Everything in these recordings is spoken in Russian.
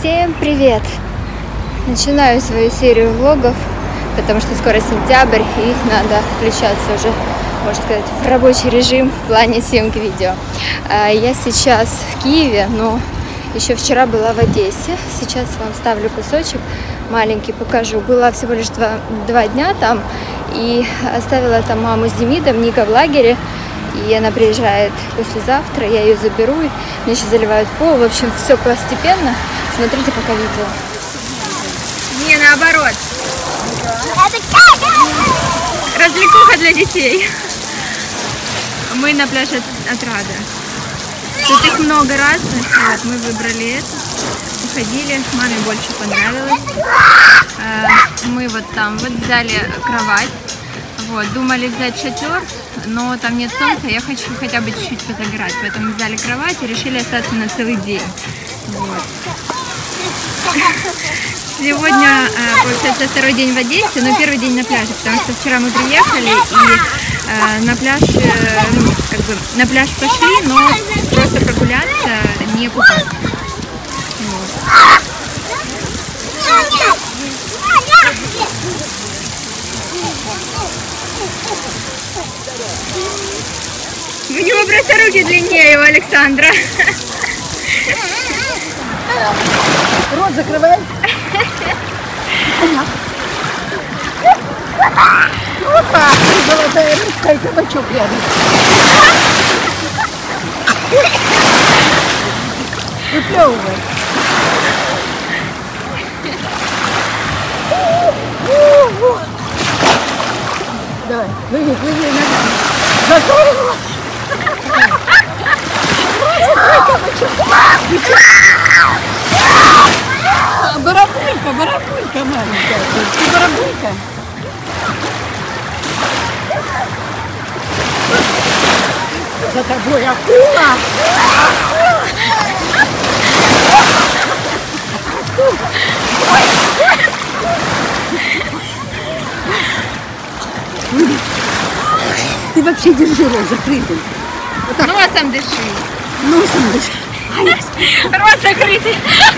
Всем привет! Начинаю свою серию влогов, потому что скоро сентябрь и надо включаться уже, можно сказать, в рабочий режим в плане съемки видео. Я сейчас в Киеве, но еще вчера была в Одессе. Сейчас вам ставлю кусочек маленький, покажу. Была всего лишь два дня там и оставила там маму с Демидом, Ника в лагере. И она приезжает послезавтра, я ее заберу, и мне сейчас заливают пол. В общем, все постепенно. Смотрите пока видео. Не, наоборот. Развлекуха для детей. Мы на пляже Отрада. Тут их много разных. Вот, мы выбрали это. Уходили. Маме больше понравилось. Мы вот там вот взяли кровать. Вот, думали взять шатер, но там нет солнца, я хочу хотя бы чуть-чуть позагорать, поэтому взяли кровать и решили остаться на целый день. Вот. Сегодня, получается, второй день в Одессе, но первый день на пляже, потому что вчера мы приехали и на пляж, на пляж пошли, но просто прогуляться, не купаться. Вот. У него просто руки длиннее у Александра. Рот закрывай. Опа! Золотая рыбка и кабачок рядом. Выплевывай. Давай, выйди ногами. Закрой рот. Барабулька маленькая. Ты барабулька. За тобой акула. Ты вообще держи рот закрытый. Вот носом дыши. Носом дыши. Рот закрытый.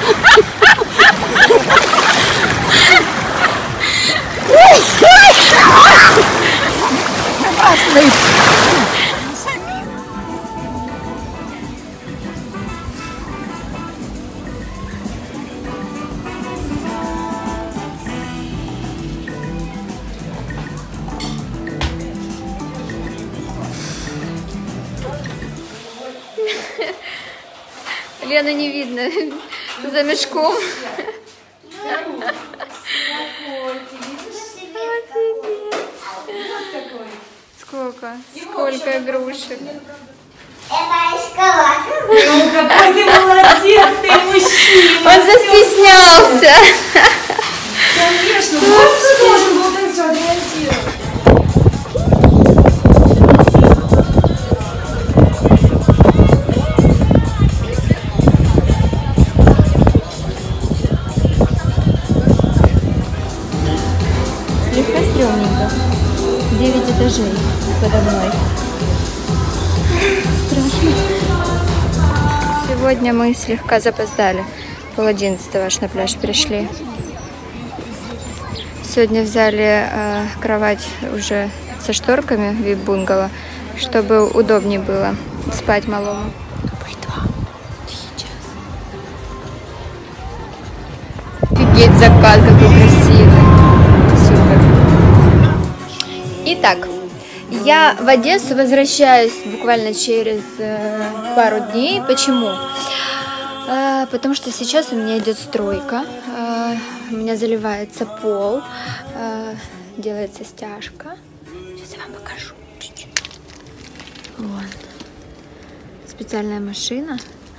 Лену не видно за мешком. Сколько игрушек. Это шоколад. Ну, какой ты молодец, ты мужчина. Он застеснялся. Конечно, вот ты должен был это все отремонтировать. Слегка стрёмненько. 9 этажей подо мной. Страшно. Сегодня мы слегка запоздали. 10:30 аж на пляж пришли. Сегодня взяли кровать уже со шторками вип-бунгало, чтобы удобнее было спать малому. Офигеть, закат какой красивый. Супер. Итак, я в Одессу возвращаюсь буквально через пару дней. Почему? Потому что сейчас у меня идет стройка. У меня заливается пол, делается стяжка. Сейчас я вам покажу. Вот. Специальная машина.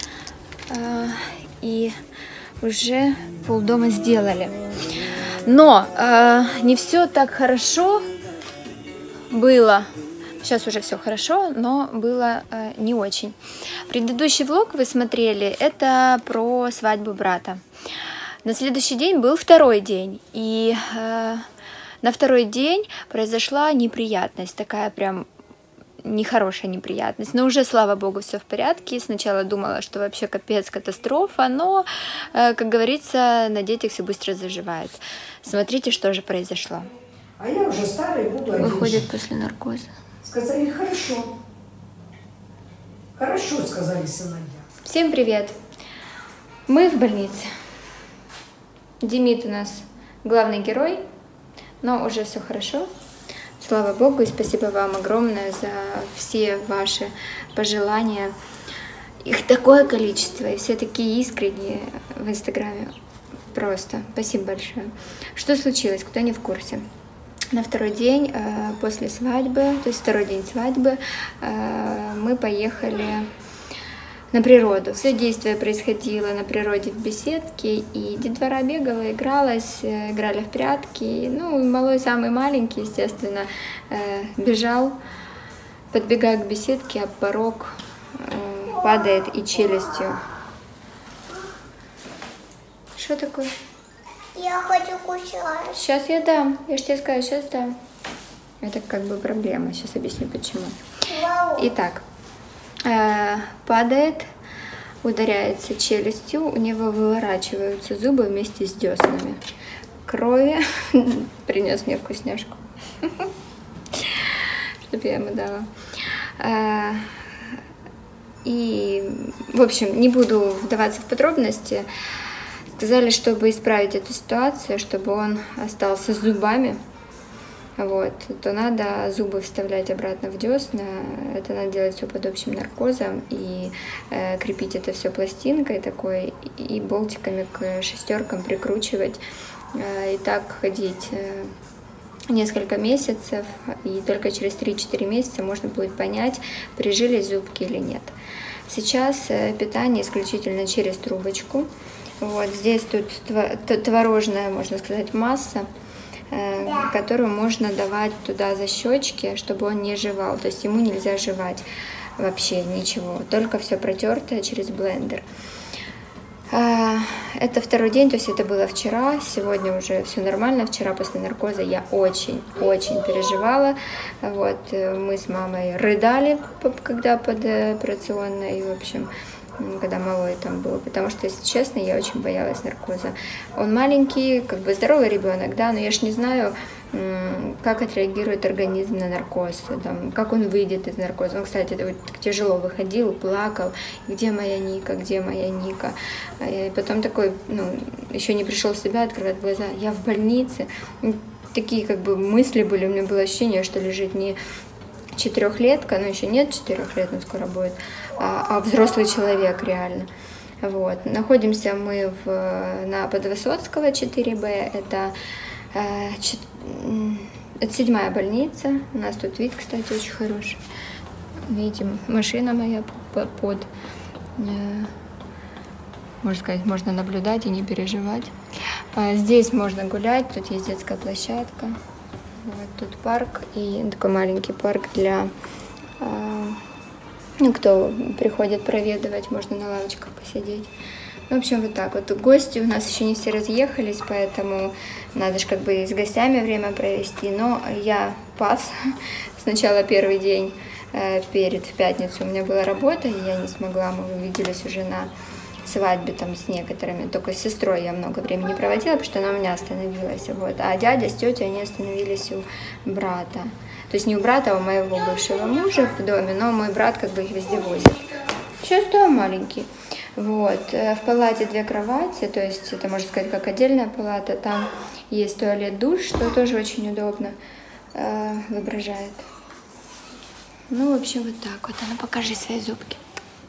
И уже полдома сделали. Но не все так хорошо было. Сейчас уже все хорошо, но было не очень. Предыдущий влог вы смотрели, это про свадьбу брата. На следующий день был второй день. И на второй день произошла неприятность. Такая прям нехорошая неприятность. Но уже, слава богу, все в порядке. Сначала думала, что вообще капец, катастрофа, но, как говорится, на детях все быстро заживает. Смотрите, что же произошло. А я уже старый, буду один. Выходит после наркоза. Сказали, хорошо. Хорошо, сказали сыновья. Всем привет! Мы в больнице. Демид у нас главный герой, но уже все хорошо. Слава богу, и спасибо вам огромное за все ваши пожелания. Их такое количество, и все такие искренние в Инстаграме. Просто спасибо большое. Что случилось, кто не в курсе? На второй день после свадьбы, то есть второй день свадьбы, мы поехали на природу. Все действие происходило на природе в беседке, и детвора бегала, игралась, играли в прятки. Ну, малой, самый маленький, естественно, бежал, подбегая к беседке, об порог падает и челюстью. Что такое? Я хочу кушать. Сейчас я дам. Я же тебе скажу, сейчас дам. Это как бы проблема. Сейчас объясню, почему. Вау. Итак, падает, ударяется челюстью, у него выворачиваются зубы вместе с деснами. Крови. Принес мне вкусняшку. Чтобы я ему дала. И, в общем, не буду вдаваться в подробности. Сказали, чтобы исправить эту ситуацию, чтобы он остался с зубами, вот, то надо зубы вставлять обратно в десна. Это надо делать все под общим наркозом и крепить это все пластинкой такой и болтиками к шестеркам прикручивать. И так ходить несколько месяцев, и только через 3-4 месяца можно будет понять, прижились зубки или нет. Сейчас питание исключительно через трубочку. Вот здесь тут творожная, можно сказать, масса, которую можно давать туда за щечки, чтобы он не жевал. То есть ему нельзя жевать вообще ничего, только все протертое через блендер. Это второй день, то есть это было вчера, сегодня уже все нормально. Вчера после наркоза я очень-очень переживала. Вот, мы с мамой рыдали, когда поdoперационной, в общем, когда малой там был, потому что, если честно, я очень боялась наркоза. Он маленький, как бы здоровый ребенок, да, но я ж не знаю, как отреагирует организм на наркоз, там, как он выйдет из наркоза. Он, кстати, вот тяжело выходил, плакал, где моя Ника, где моя Ника. И потом такой, ну, еще не пришел в себя, открывает глаза, я в больнице. Такие как бы мысли были, у меня было ощущение, что лежит не 4-летка, но еще нет 4 лет, он скоро будет, а взрослый человек реально. Вот. Находимся мы на Подвысоцкого 4Б, это 7-я больница, у нас тут вид, кстати, очень хороший. Видим, машина моя под, можно сказать, можно наблюдать и не переживать. Здесь можно гулять, тут есть детская площадка. Вот тут парк, и такой маленький парк для, ну, кто приходит проведывать, можно на лавочках посидеть. В общем, вот так вот. Гости у нас еще не все разъехались, поэтому надо же как бы и с гостями время провести. Но я пас. Сначала первый день в пятницу у меня была работа, и я не смогла, мы увиделись уже на свадьбе там с некоторыми, только с сестрой я много времени проводила, потому что она у меня остановилась, вот, а дядя с тетей, они остановились у брата, то есть не у брата, а у моего бывшего мужа в доме, но мой брат как бы их везде возит. Сейчас там маленький, вот, в палате 2 кровати, то есть это, можно сказать, как отдельная палата, там есть туалет, душ, что тоже очень удобно выображает. Ну, в общем, вот так вот, она, покажи свои зубки.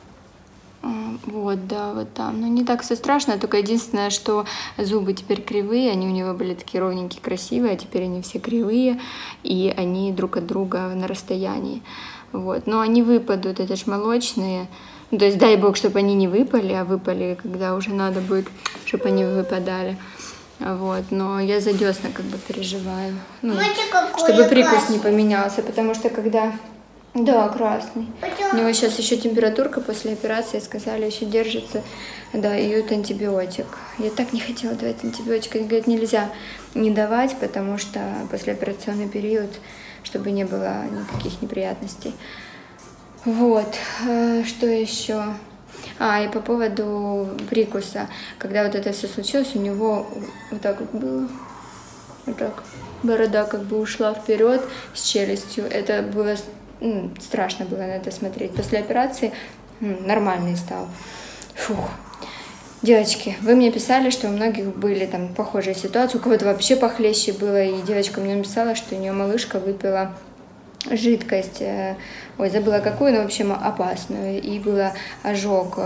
Вот, да, вот там. Ну, не так все страшно, только единственное, что зубы теперь кривые, они у него были такие ровненькие, красивые, а теперь они все кривые, и они друг от друга на расстоянии. Вот, но они выпадут, это ж молочные, то есть дай бог, чтобы они не выпали, а выпали, когда уже надо будет, чтобы они выпадали. Вот, но я за десна как бы переживаю, ну, чтобы прикус не поменялся, потому что когда... Да, красный. У него сейчас еще температурка после операции, сказали, еще держится, дают антибиотик. Я так не хотела давать антибиотик, они говорят, нельзя не давать, потому что послеоперационный период, чтобы не было никаких неприятностей. Вот, что еще? И по поводу прикуса. Когда вот это все случилось, у него вот так вот было. Вот так. Борода как бы ушла вперед с челюстью. Это было страшно было на это смотреть. После операции нормальный стал. Фух. Девочки, вы мне писали, что у многих были там похожие ситуации, у кого-то вообще похлеще было, и девочка мне написала, что у нее малышка выпила жидкость, ой, забыла какую, но в общем опасную, и был ожог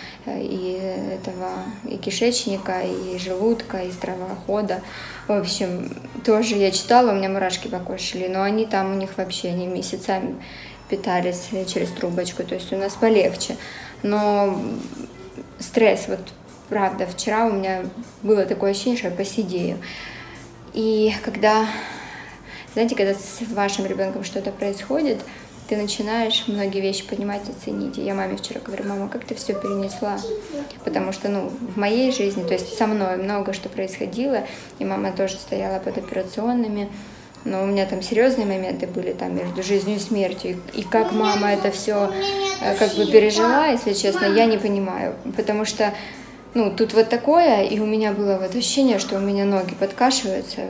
и кишечника, и желудка, и стравохода. В общем, тоже я читала, у меня мурашки по коже шли, но они там, у них вообще, они месяцами питались через трубочку, то есть у нас полегче. Но стресс, вот правда, вчера у меня было такое ощущение, что я посидею. И когда, знаете, когда с вашим ребенком что-то происходит, ты начинаешь многие вещи понимать и ценить. И я маме вчера говорю: мама, как ты все перенесла? Потому что, в моей жизни, то есть со мной много что происходило, и мама тоже стояла под операционными, но у меня там серьезные моменты были там между жизнью и смертью. И как мама это все как бы пережила, если честно, я не понимаю. Потому что, тут вот такое, и у меня было вот ощущение, что у меня ноги подкашиваются.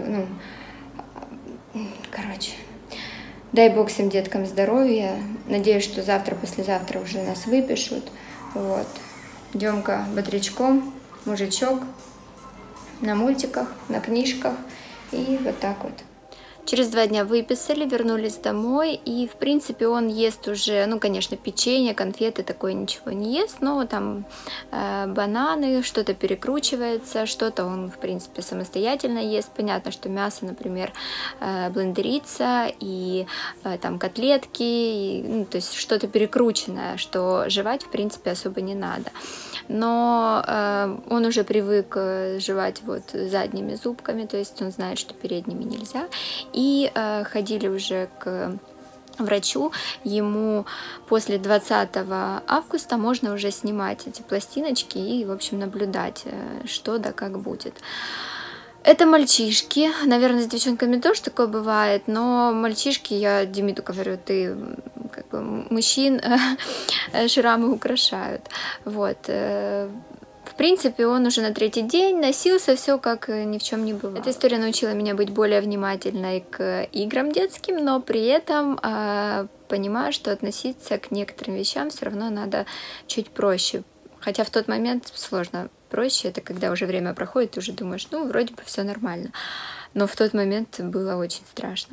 Короче, дай бог всем деткам здоровья. Надеюсь, что завтра, послезавтра уже нас выпишут. Вот. Демка бодрячком, мужичок, на мультиках, на книжках. И вот так вот. Через 2 дня выписали, вернулись домой, и, в принципе, он ест уже, конечно, печенье, конфеты, такое ничего не ест, но там бананы, что-то перекручивается, что-то он, в принципе, самостоятельно ест. Понятно, что мясо, например, блендерится, и там котлетки, то есть что-то перекрученное, что жевать, в принципе, особо не надо. Но он уже привык жевать вот задними зубками, то есть он знает, что передними нельзя. И ходили уже к врачу, ему после 20 августа можно уже снимать эти пластиночки и, в общем, наблюдать, что да как будет. Это мальчишки, наверное, с девчонками тоже такое бывает, но мальчишки, я Демиду говорю, ты как бы мужчин шрамы украшают, вот. В принципе, он уже на 3-й день носился, все как ни в чем не бывало. Эта история научила меня быть более внимательной к играм детским, но при этом понимаю, что относиться к некоторым вещам все равно надо чуть проще. Хотя в тот момент сложно. Проще это когда уже время проходит, ты уже думаешь, вроде бы все нормально. Но в тот момент было очень страшно.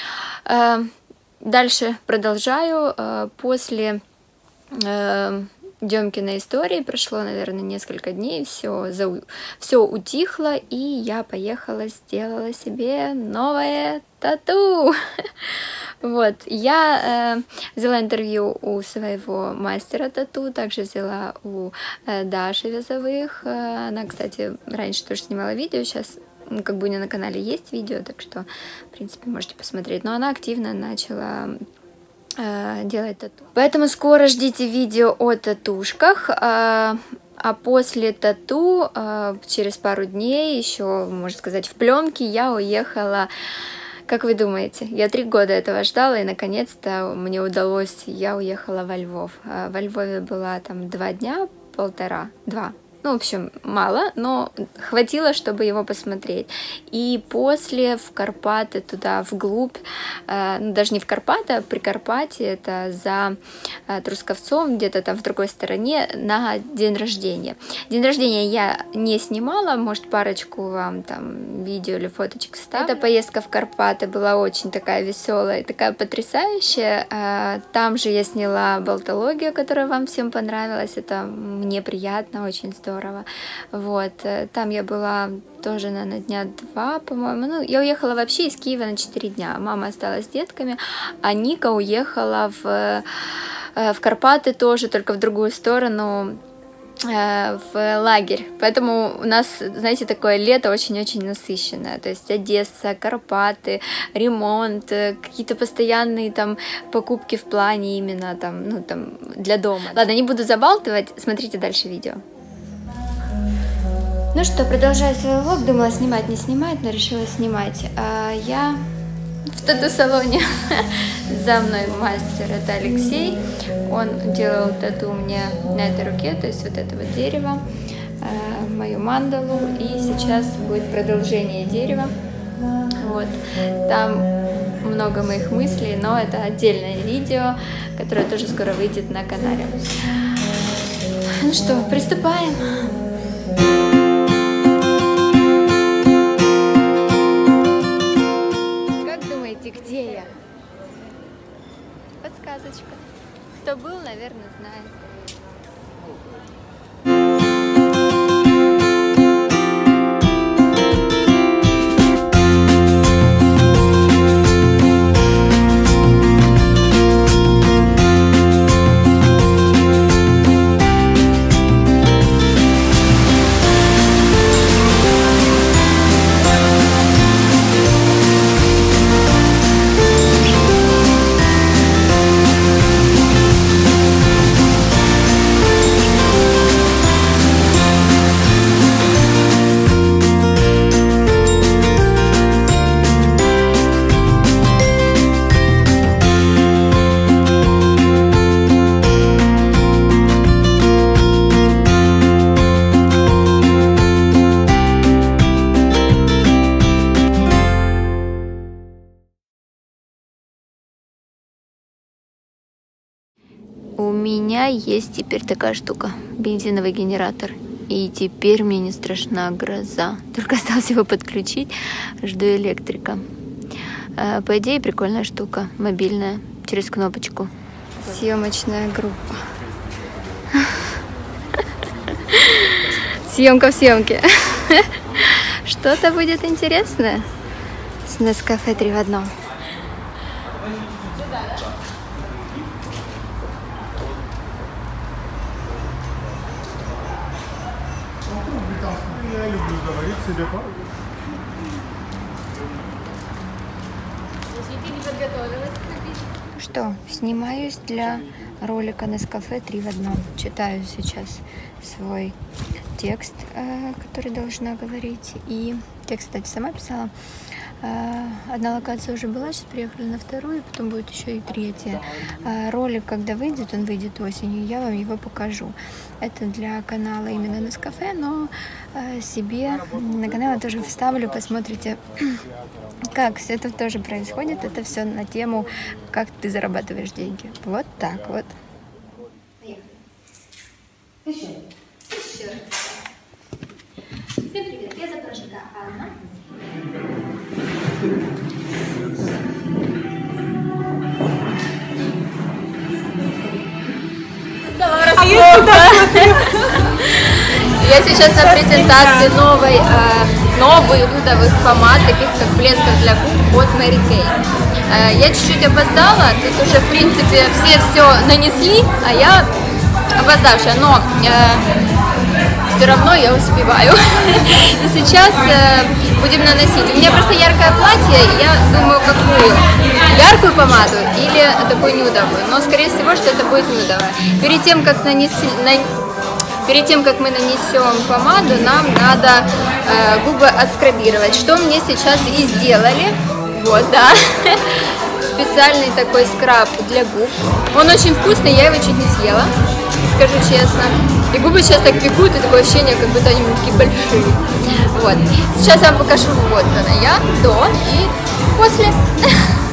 Дальше продолжаю. После Демкиной истории прошло, наверное, несколько дней, все утихло, и я поехала, сделала себе новое тату. Вот, я взяла интервью у своего мастера тату, также взяла у Даши Вязовых. Она, кстати, раньше тоже снимала видео, сейчас как бы у нее на канале есть видео, так что, в принципе, можете посмотреть. Но она активно начала делать тату. Поэтому скоро ждите видео о татушках. А после тату, через пару дней, еще, можно сказать, в пленке, я уехала. Как вы думаете? Я 3 года этого ждала, и наконец-то мне удалось. Я уехала во Львов. Во Львове была там 2 дня, 2. В общем, мало, но хватило, чтобы его посмотреть. И после в Карпаты, туда вглубь, даже не в Карпаты, а при Карпате, это за Трусковцом, где-то там в другой стороне, на день рождения. День рождения я не снимала, может, парочку вам там видео или фоточек вставлю. Эта поездка в Карпаты была очень такая веселая, такая потрясающая. Там же я сняла болтологию, которая вам всем понравилась. Это мне приятно, очень здорово. Вот, там я была тоже, наверное, дня 2, по-моему. Я уехала вообще из Киева на 4 дня. Мама осталась с детками, а Ника уехала в Карпаты тоже, только в другую сторону, в лагерь. Поэтому у нас, знаете, такое лето очень-очень насыщенное. То есть Одесса, Карпаты, ремонт, какие-то постоянные там покупки в плане именно там, для дома. Ладно, не буду забалтывать, смотрите дальше видео. Ну что, продолжаю свой влог, думала снимать, не снимать, но решила снимать. Я в тату-салоне. За мной мастер, это Алексей. Он делал тату мне на этой руке, то есть вот это вот дерево, мою мандалу. И сейчас будет продолжение дерева. Вот. Там много моих мыслей, но это отдельное видео, которое тоже скоро выйдет на канале. Ну что, приступаем. Как думаете, где я? Подсказочка. Кто был, наверное, знает. У меня есть теперь такая штука, бензиновый генератор. И теперь мне не страшна гроза. Только осталось его подключить, жду электрика. По идее, прикольная штука, мобильная, через кнопочку. Съемочная группа. Съемка в съемке. Что-то будет интересное с Nescafé 3 в 1. Я люблю заварить себе пару. Что, снимаюсь для ролика Nescafé 3 в 1. Читаю сейчас свой текст, который должна говорить. И текст, кстати, сама писала. Одна локация уже была, сейчас приехали на вторую, потом будет еще и третья. Ролик, когда выйдет, он выйдет осенью, я вам его покажу. Это для канала именно Nescafé, но себе на канал я тоже вставлю, посмотрите, как все это тоже происходит. Это все на тему, как ты зарабатываешь деньги. Вот так вот. Всем привет, я Запорожка Анна. Я сейчас на презентации новых нюдовых помад, таких как блесков для губ от Mary Kay. Я чуть-чуть опоздала, тут уже в принципе все нанесли, а я опоздавшая, но все равно я успеваю. И сейчас будем наносить. У меня просто яркое платье, и я думаю, какую? Яркую помаду или такую нюдовую? Но скорее всего, что это будет нюдовая. Перед тем, как мы нанесем помаду, нам надо губы отскрабировать, что мне сейчас и сделали. Вот, да. Специальный такой скраб для губ. Он очень вкусный, я его чуть не съела, скажу честно. И губы сейчас так пекут, и такое ощущение, как будто они такие большие. Вот. Сейчас я вам покажу, вот она я, до и после.